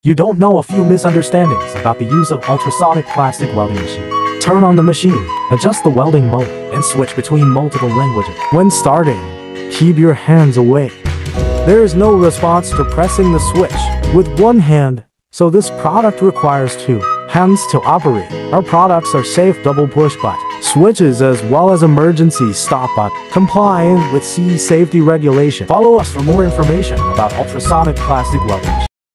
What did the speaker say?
You don't know a few misunderstandings about the use of ultrasonic plastic welding machine. Turn on the machine, adjust the welding mode, and switch between multiple languages. When starting, keep your hands away. There is no response to pressing the switch with one hand, so this product requires two hands to operate. Our products are safe double push button switches as well as emergency stop button, compliant with CE safety regulation. Follow us for more information about ultrasonic plastic welding.